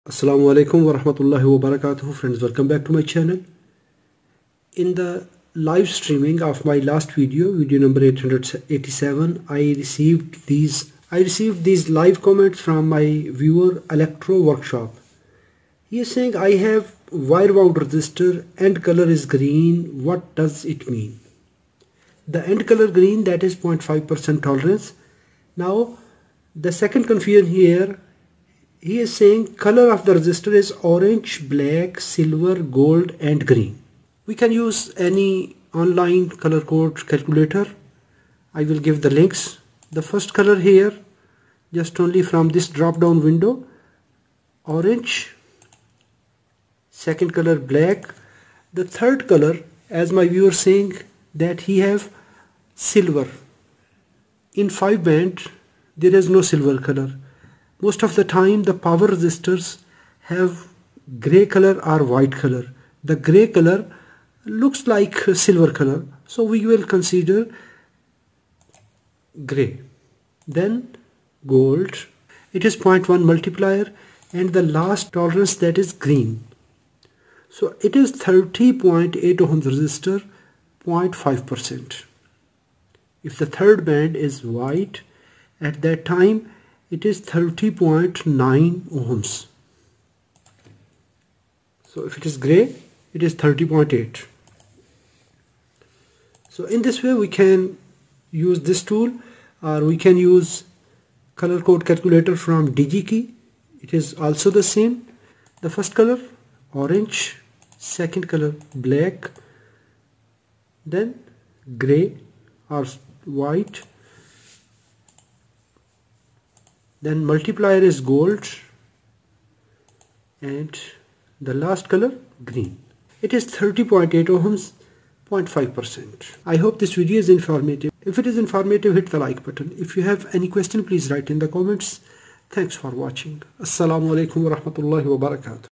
Assalamu alaikum wa rahmatullahi wa barakatuh. Friends, welcome back to my channel. In the live streaming of my last video number 887, I received these live comments from my viewer Electro Workshop. He is saying, I have wire wound resistor, end color is green. What does it mean? The end color green, that is 0.5% tolerance. Now the second confusion here, he is saying color of the resistor is orange, black, silver, gold and green. We can use any online color code calculator. I will give the links. The first color here, just only from this drop down window, orange. Second color, black. The third color, as my viewer saying that he have silver. In 5 band there is no silver color. Most of the time the power resistors have gray color or white color. The gray color looks like silver color, so we will consider gray. Then gold, it is 0.1 multiplier, and the last tolerance, that is green. So it is 30.8 ohms resistor, 0.5%. If the third band is white, at that time it is 30.9 ohms. So if it is gray, it is 30.8. So in this way we can use this tool, or we can use color code calculator from DigiKey. It is also the same. The first color, orange. Second color, black. Then gray or white. Then multiplier is gold, and the last color, green. It is 30.8 ohms, 0.5%. I hope this video is informative. If it is informative, hit the like button. If you have any question, please write in the comments. Thanks for watching. Assalamu alaikum wa rahmatullahi wa barakatuh.